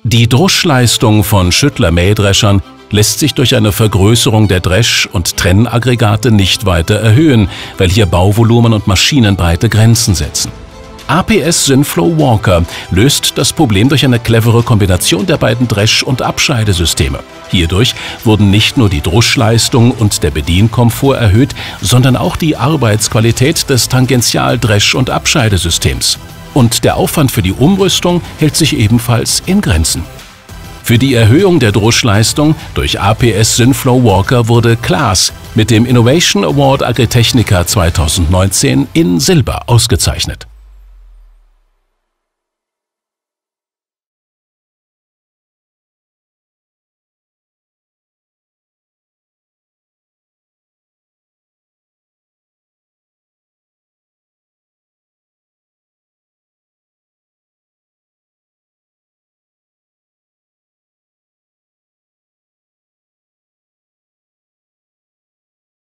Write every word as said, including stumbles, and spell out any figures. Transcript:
Die Druschleistung von Schüttler-Mähdreschern lässt sich durch eine Vergrößerung der Dresch- und Trennaggregate nicht weiter erhöhen, weil hier Bauvolumen und Maschinenbreite Grenzen setzen. A P S Synflow Walker löst das Problem durch eine clevere Kombination der beiden Dresch- und Abscheidesysteme. Hierdurch wurden nicht nur die Druschleistung und der Bedienkomfort erhöht, sondern auch die Arbeitsqualität des Tangential-Dresch- und Abscheidesystems. Und der Aufwand für die Umrüstung hält sich ebenfalls in Grenzen. Für die Erhöhung der Druschleistung durch A P S Synflow Walker wurde Claas mit dem Innovation Award Agritechnica zweitausendneunzehn in Silber ausgezeichnet.